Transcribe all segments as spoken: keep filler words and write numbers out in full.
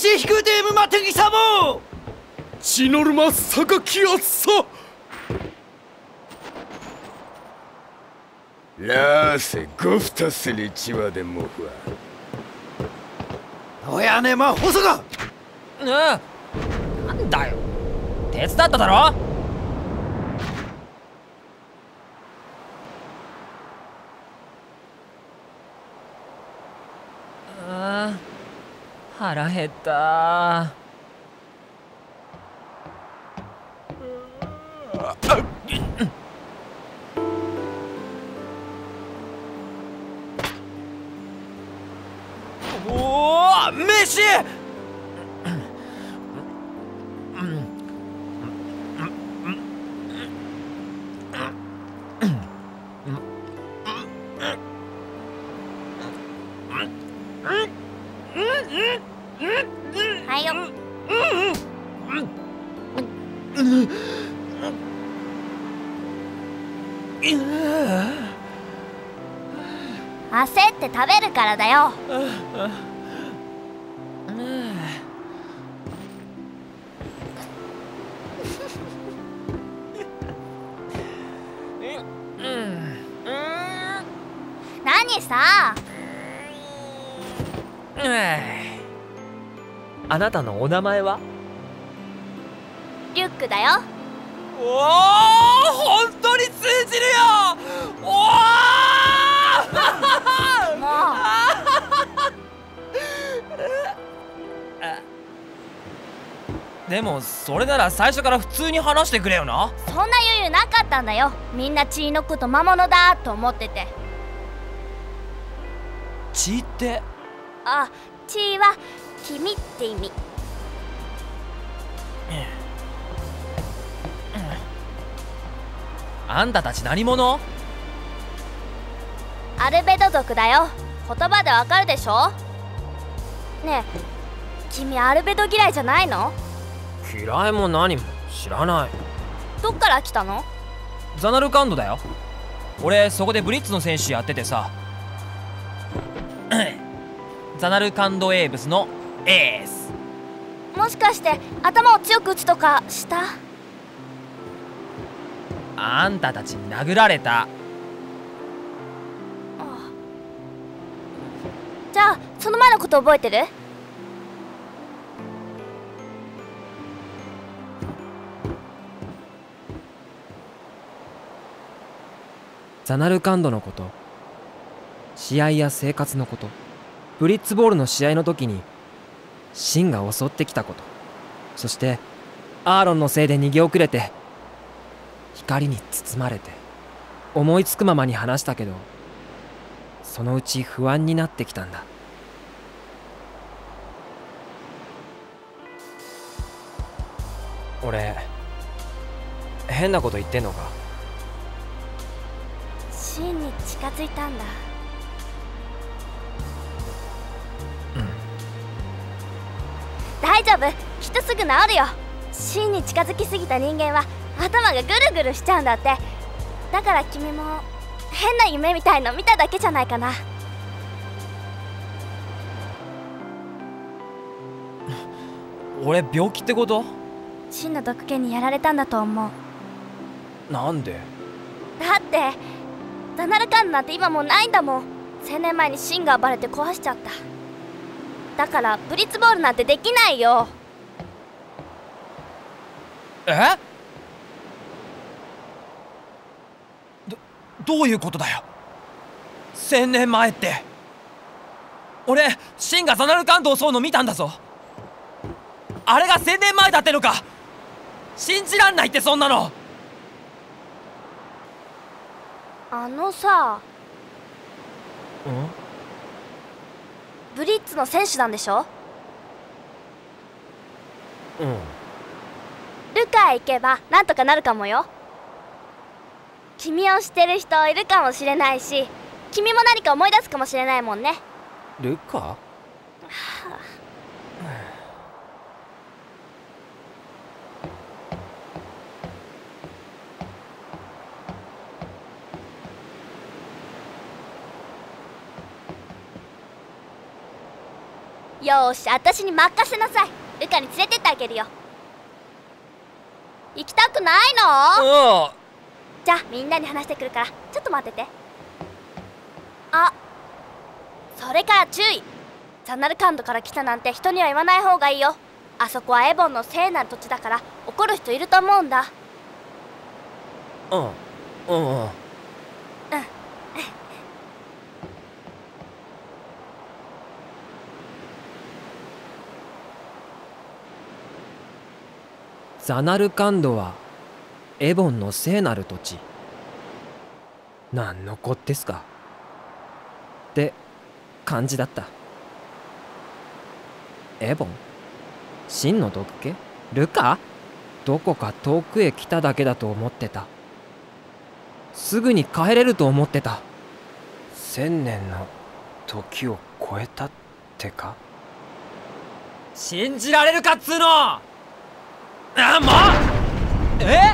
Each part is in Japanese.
シヒクデームマテギサモ血のるま榊あっさラーセゴフタスリチワでもふわおやねま細がうん、なんだよ手伝っただろ。あー腹減ったおお飯はいよ。焦って食べるからだよ。何さ。 あなたのお名前は？ リュックだよ。 おお、本当に通じるよ。おおもうでもそれなら最初から普通に話してくれよな。 そんな余裕なかったんだよ。みんな血のこと魔物だと思ってて。 血って？ あ、血は君って意味。 あんたたち何者？ アルベド族だよ。言葉でわかるでしょ。ねえ、君アルベド嫌いじゃないの？ 嫌いも何も知らない。 どっから来たの？ ザナルカンドだよ。俺そこでブリッツの選手やっててさザナルカンドエーブスのエース。 もしかして頭を強く打つとかした？ あんたたちに殴られた。 じゃあその前のこと覚えてる？ ザナルカンドのこと、試合や生活のこと、ブリッツボールの試合の時にシンが襲ってきたこと、そしてアーロンのせいで逃げ遅れて光に包まれて思いつくままに話したけど、そのうち不安になってきたんだ。俺変なこと言ってんのか？ シンに近づいたんだ。大丈夫、きっとすぐ治るよ。シンに近づきすぎた人間は頭がぐるぐるしちゃうんだって。だから君も変な夢みたいの見ただけじゃないかな。 俺病気ってこと？ シンの毒気にやられたんだと思う。 なんで？ だってザナルカンドなんて今もうないんだもん。せんねんまえにシンが暴れて壊しちゃった。だからブリッツボールなんてできないよ。 え？ど、どういうことだよ。千年前って。俺シンがザナルカンドを襲うの見たんだぞ。あれが千年前だってのか。信じらんないって、そんなの。 あのさ、 うんブリッツの選手なんでしょ？ うんルカへ行けばなんとかなるかもよ。君を知ってる人いるかもしれないし、君も何か思い出すかもしれないもんね。 ルカ？はあ、 よーし、私に任せなさい。ルカに連れてってあげるよ。行きたくないの？ ああ。 じゃあみんなに話してくるからちょっと待ってて。あ、それから注意。ザナルカンドから来たなんて人には言わない方がいいよ。あそこはエボンの聖なる土地だから怒る人いると思うんだ。 うんうんうん。ザナルカンドはエボンの聖なる土地。なんのこってすかって感じだった。エボン？真の毒気？ルカ？どこか遠くへ来ただけだと思ってた。すぐに帰れると思ってた。千年の時を超えたってか？信じられるかっつーの！あ、もう！え？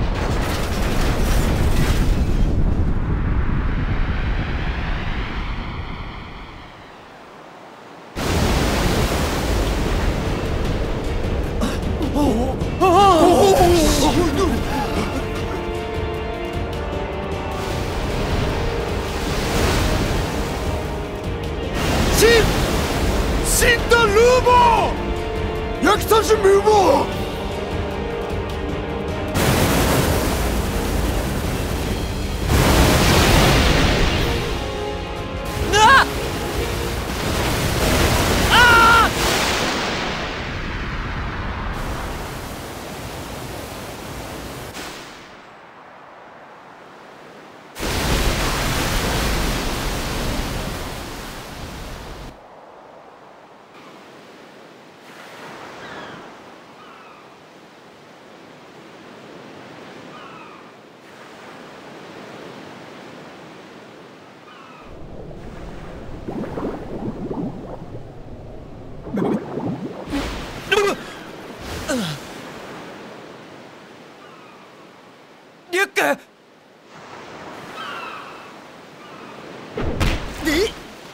死んだルーボー！焼き刺しルーボー！ リュック！え？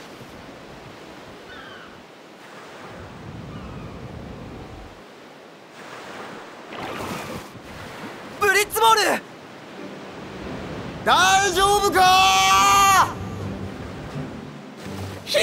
ブリッツボール！ 大丈夫か？ 人！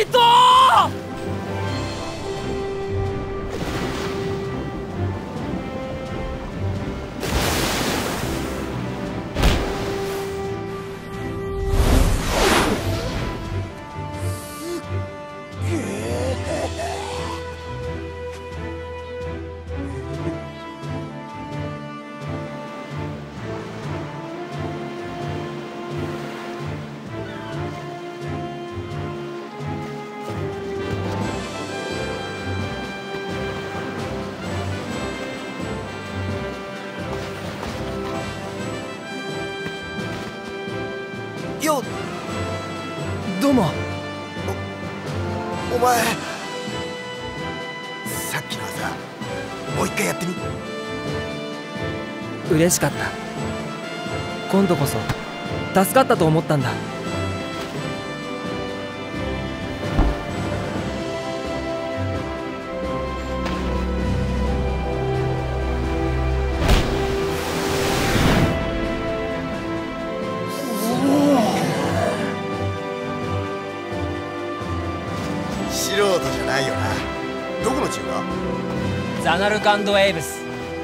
よ、どうも。 お、お前さっきの技もう一回やってみ。 嬉しかった。今度こそ助かったと思ったんだ。 素人じゃないよな。どこのチームだ？ ザナルカンド・エイブス。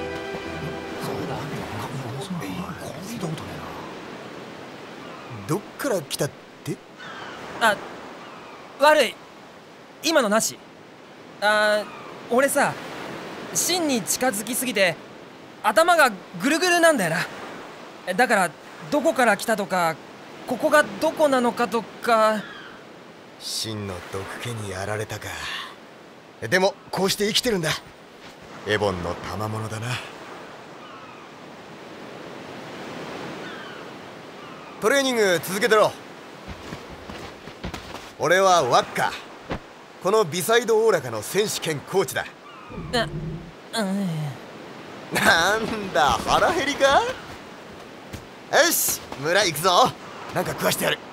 どっから来たって？ あ、悪い。今のなし。あ、俺さ、真に近づきすぎて頭がぐるぐるなんだよな。だからどこから来たとか、ここがどこなのかとか。 真の毒気にやられたか。でもこうして生きてるんだ。エボンの賜物だな。トレーニング続けてろ。俺はワッカ。このビサイドオーラカの選手兼コーチだ。 な、うん、 なんだ腹減りか。よし村行くぞ。なんか食わしてやる。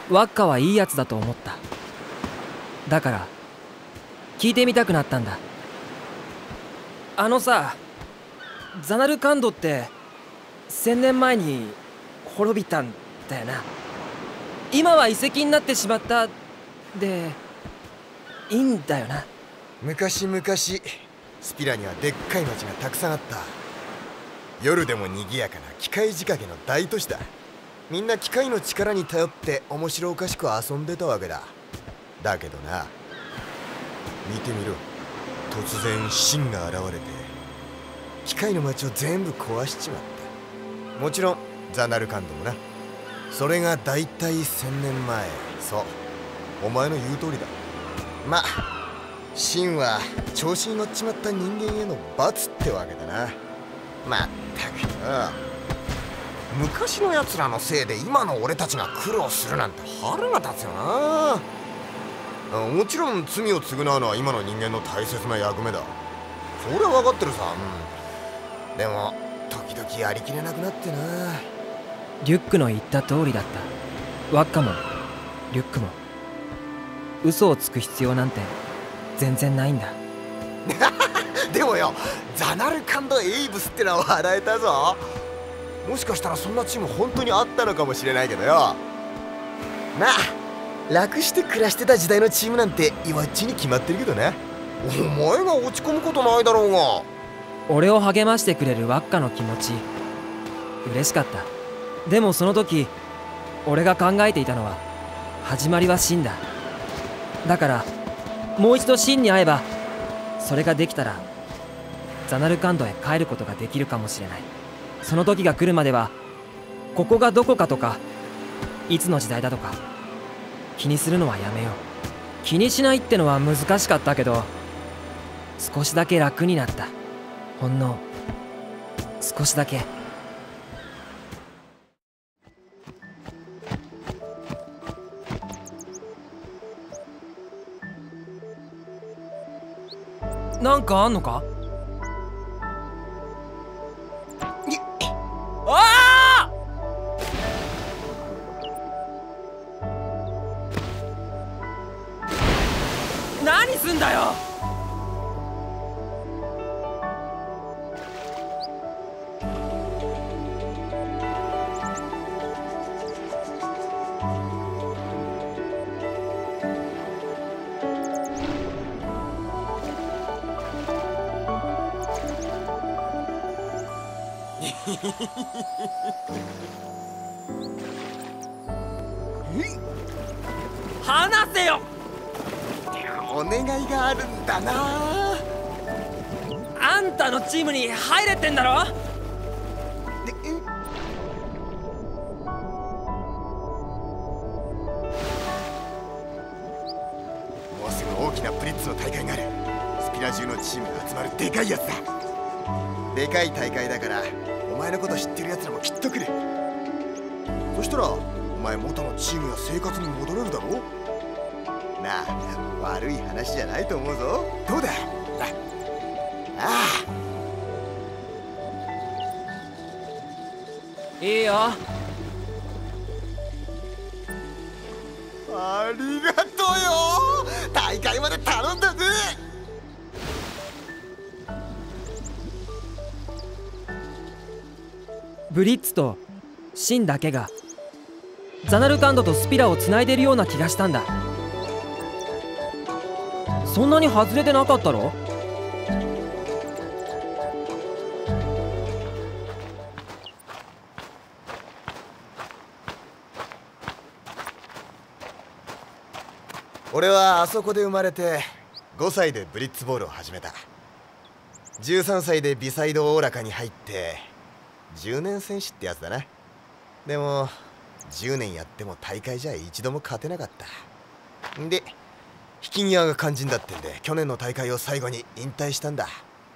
ワッカはいいやつだと思った。だから聞いてみたくなったんだ。あのさ、ザナルカンドって千年前に滅びたんだよな。今は遺跡になってしまったでいいんだよな。 昔々スピラにはでっかい町がたくさんあった。夜でも賑やかな機械仕掛けの大都市だ。みんな機械の力に頼って面白おかしく遊んでたわけだ。だけどな、見てみろ。突然神が現れて機械の町を全部壊しちまった。もちろんザナルカンドもな。それがだいたい千年前。そう、お前の言う通りだ。ま、神は調子に乗っちまった人間への罰ってわけだな。まったくよ、昔のやつらのせいで今の俺たちが苦労するなんて腹が立つよな。もちろん罪を償うのは今の人間の大切な役目だ。それは分かってるさ、うん、でも時々やりきれなくなってな。 リュックの言った通りだった。ワッカもリュックも嘘をつく必要なんて全然ないんだ。 でもよ、ザナルカンド・エイブスってのは笑えたぞ。もしかしたらそんなチーム本当にあったのかもしれないけどよ。まあ楽して暮らしてた時代のチームなんて弱っちに決まってるけどね。お前が落ち込むことないだろうが。 俺を励ましてくれるワッカの気持ち嬉しかった。でもその時俺が考えていたのは始まりは真だ。だからもう一度真に会えば、それができたらザナルカンドへ帰ることができるかもしれない。その時が来るまではここがどこかとかいつの時代だとか気にするのはやめよう。気にしないってのは難しかったけど少しだけ楽になった。ほんの少しだけ。なんかあんのか？ああ！何すんだよ！話せよ！ お願いがあるんだな。 あんたのチームに入れってんだろ。 もうすぐ大きなプリッツの大会がある。スピラ中のチームが集まるでかいやつだ。でかい大会だからお前のこと知ってるやつらもきっと来る。そしたらお前元のチームや生活に戻れるだろうな。あ、悪い話じゃないと思うぞ。どうだ。ああ、 いいよ。 ありがとうよ。大会まで頼んだぜ。 ブリッツとシンだけがザナルカンドとスピラをつないでるような気がしたんだ。そんなに外れてなかったろ？ 俺はあそこで生まれてごさいでブリッツボールを始めた。じゅうさんさいでビサイドオーラカに入ってじゅうねん戦士ってやつだな。でもじゅうねんやっても大会じゃ一度も勝てなかった。んで引き際が肝心だってんで去年の大会を最後に引退したんだ。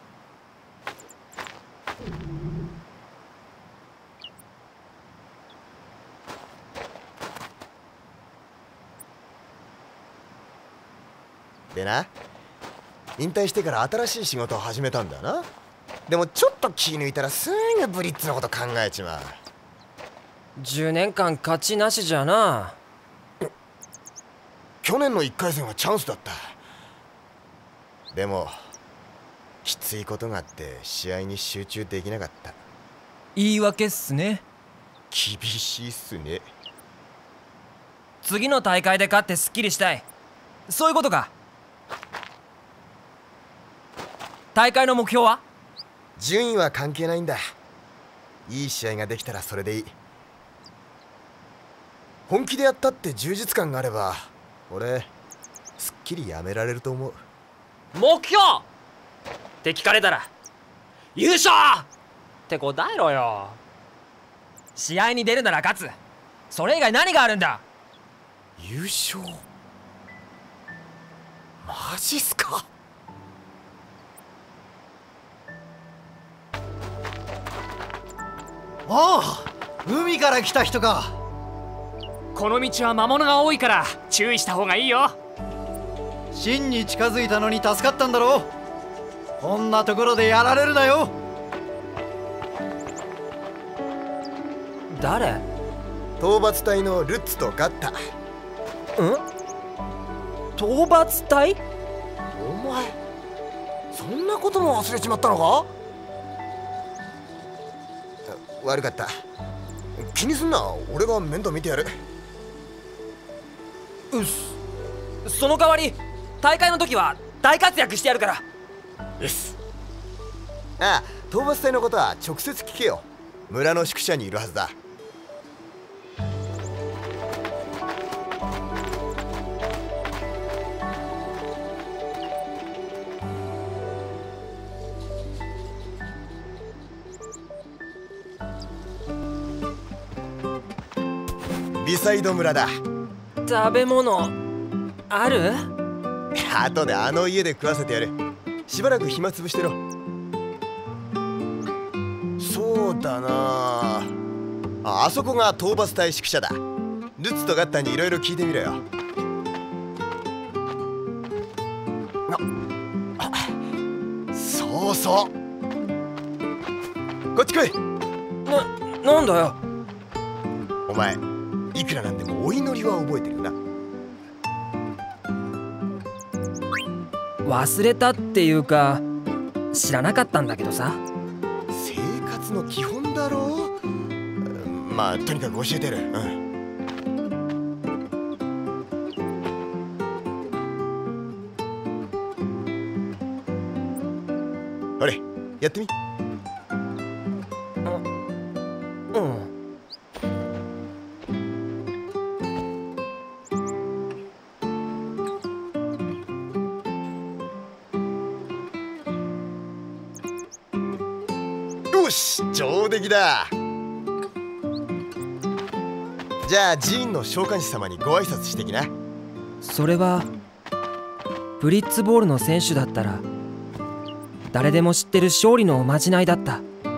でな、引退してから新しい仕事を始めたんだよな。でもちょっと気抜いたらすぐブリッツのこと考えちまう。 じゅうねんかん勝ちなしじゃな。 去年のいっかい戦はチャンスだった。でもきついことがあって試合に集中できなかった。 言い訳っすね。 厳しいっすね。 次の大会で勝ってスッキリしたい、そういうことか。大会の目標は？ 順位は関係ないんだ。いい試合ができたらそれでいい。本気でやったって充実感があれば俺すっきりやめられると思う。 目標って聞かれたら優勝って答えろよ。試合に出るなら勝つ、それ以外何があるんだ。 優勝？マジっすか？ おお、海から来た人か。 この道は魔物が多いから注意した方がいいよ。 真に近づいたのに助かったんだろう。こんなところでやられるなよ。 誰？ 討伐隊のルッツとガッタ。ん？ 討伐隊？ お前そんなことも忘れちまったのか？悪かった。気にすんな、俺が面倒見てやる。 うっす。その代わり大会の時は大活躍してやるから。 うっす。ああ、討伐隊のことは直接聞けよ。村の宿舎にいるはずだ。ビサイド村だ。 食べ物ある？ 後であの家で食わせてやる。しばらく暇つぶしてろ。そうだなあ、あそこが討伐隊宿舎だ。ルッツとガッタにいろいろ聞いてみろよ。ああ、そうそう、こっち来い。 な、なんだよ。 お前いくらなんでもお祈りは覚えてるな。 忘れたっていうか知らなかったんだけどさ。 生活の基本だろう。まあとにかく教えてやる。うん、ほれやってみ。 うん。 よし、上出来だ。じゃあ寺院の召喚師様にご挨拶してきな。 それはブリッツボールの選手だったら誰でも知ってる勝利のおまじないだった。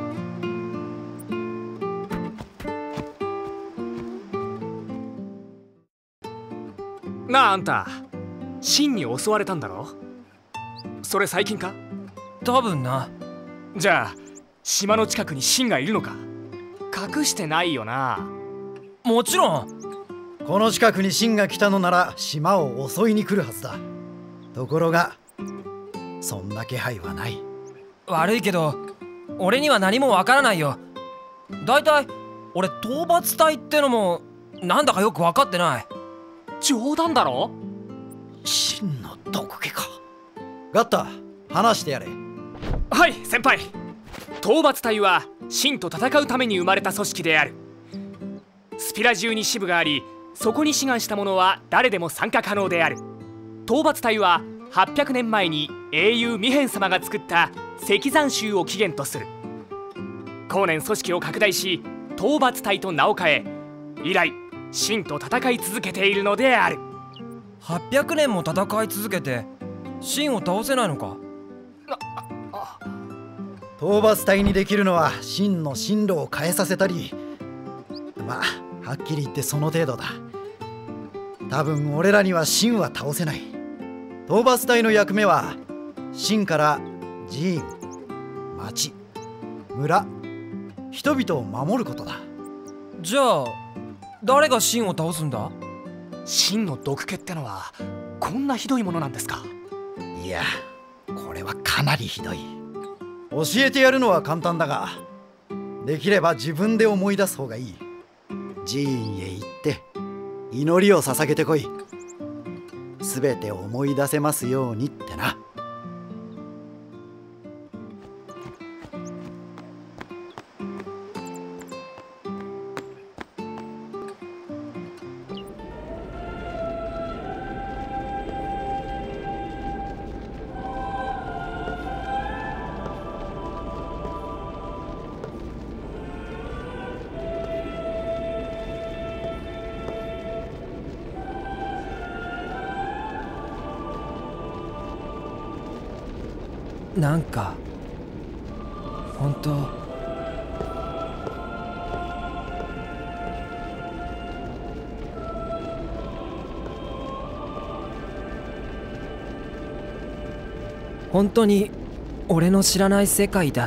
なあ、あんた秦に襲われたんだろ？それ最近か？ 多分な。 じゃあ島の近くに秦がいるのか？隠してないよな？ もちろん。 この近くに秦が来たのなら島を襲いに来るはずだ。ところがそんな気配はない。 悪いけど俺には何もわからないよ。だいたい俺討伐隊ってのもなんだかよく分かってない。 冗談だろ？ 秦の毒気か。ガッタ、話してやれ。 はい先輩。討伐隊は秦と戦うために生まれた組織である。スピラ中に支部があり、そこに志願した者は誰でも参加可能である。討伐隊ははっぴゃくねんまえに英雄ミヘン様が作った石山集を起源とする。後年組織を拡大し討伐隊と名を変え、以来秦と戦い続けているのである。 はっぴゃくねんも戦い続けて秦を倒せないのか？ 討伐隊にできるのは秦の進路を変えさせたり、まあはっきり言ってその程度だ。多分俺らには秦は倒せない。討伐隊の役目は秦から寺院、町、村、人々を守ることだ。 じゃあ誰が秦を倒すんだ？ 真の毒気ってのはこんなひどいものなんですか？ いや、これはかなりひどい。教えてやるのは簡単だが、できれば自分で思い出す方がいい。寺院へ行って祈りを捧げてこい。すべて思い出せますようにってな。 なんか本当本当に俺の知らない世界だった。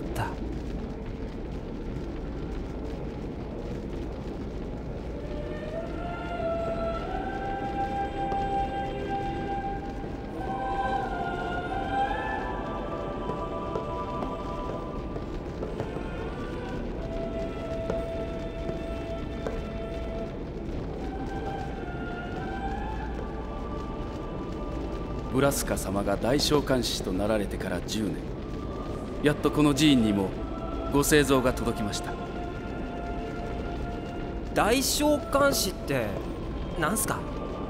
ブラスカ様が大召喚師となられてからじゅうねん、やっとこの寺院にもご聖像が届きました。 大召喚師ってなんすか？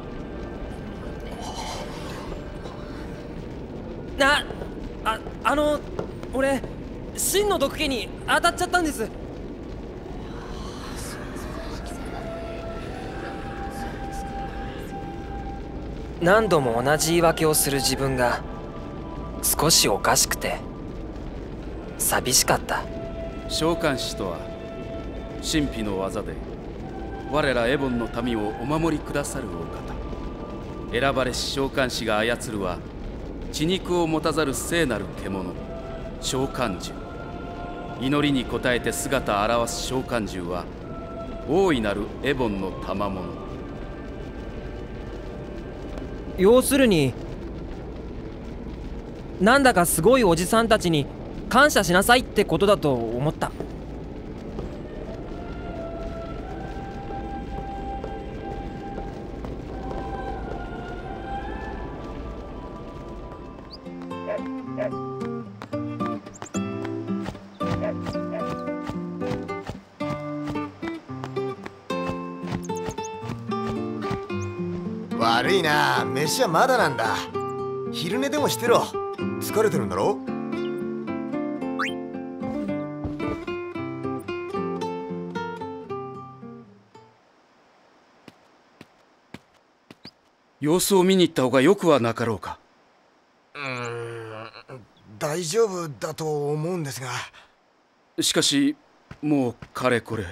なああの俺真の毒気に当たっちゃったんです。何度も同じ言い訳をする自分が少しおかしくて寂しかった。 召喚師とは神秘の技で我らエボンの民をお守りくださるお方。選ばれし召喚師が操るは血肉を持たざる聖なる獣召喚獣。祈りに応えて姿を現す召喚獣は大いなるエボンの賜物。 要するになんだかすごいおじさんたちに感謝しなさいってことだと思った。 悪いな、飯はまだなんだ。昼寝でもしてろ。疲れてるんだろ。 様子を見に行った方がよくはなかろうか。 うーん、大丈夫だと思うんですが。 しかしもうかれこれ。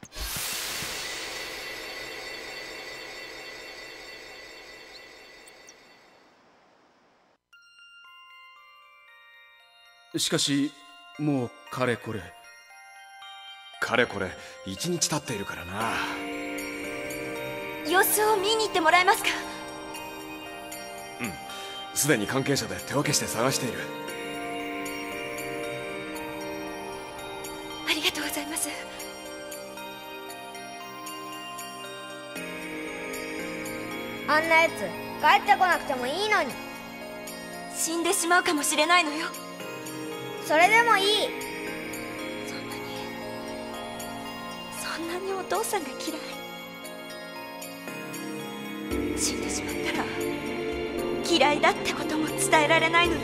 しかしもうかれこれかれこれ一日経っているからな。 様子を見に行ってもらえますか？ うん、すでに関係者で手分けして探している。 ありがとうございます。 あんなやつ帰ってこなくてもいいのに。 死んでしまうかもしれないのよ。 それでもいい。 そんなにそんなにお父さんが嫌い。死んでしまったら嫌いだってことも伝えられないのよ。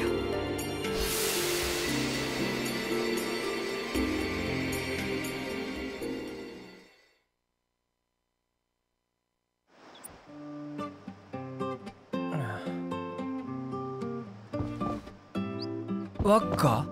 ワッカ？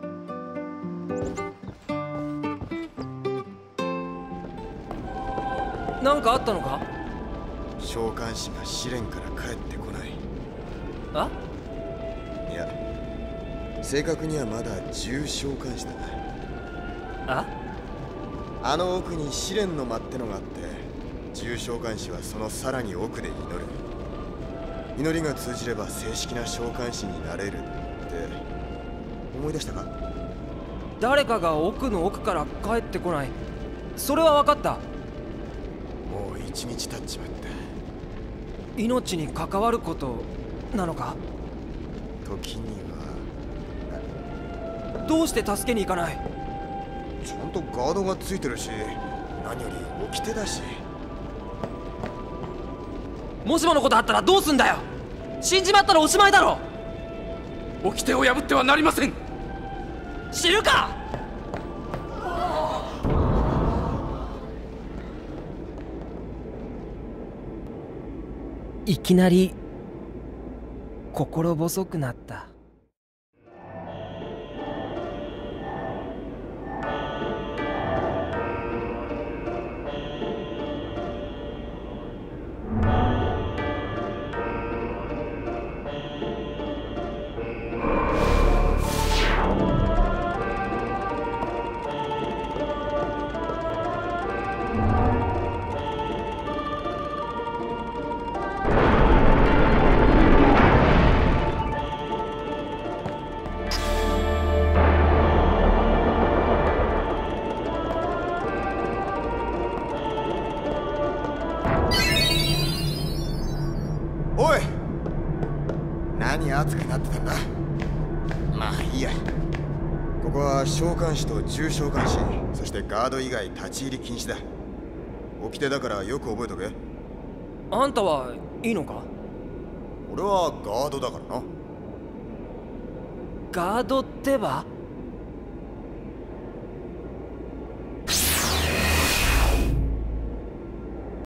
なんかあったのか？ 召喚師が試練から帰ってこない。 あ？ いや、正確にはまだじゅう召喚師だ。 あ？ あの奥に試練の間ってのがあって、 重召喚士はそのさらに奥で祈る。祈りが通じれば正式な召喚士になれるって思い出したか？ 誰かが奥の奥から帰ってこない。それは分かった。 もう一日経っちまった。 命に関わることなのか？ 時には。 どうして助けに行かない？ ちゃんとガードがついてるし、何より掟だし。 もしものことあったらどうすんだよ。死んじまったらおしまいだろ。 掟を破ってはなりません。 知るか。いきなり心細くなった。 おい、何熱くなってたんだ。まあいいや。ここは召喚士と重召喚士、そしてガード以外立ち入り禁止だ。掟だからよく覚えとけ。 あんたはいいのか？ 俺はガードだからな。 ガードってば？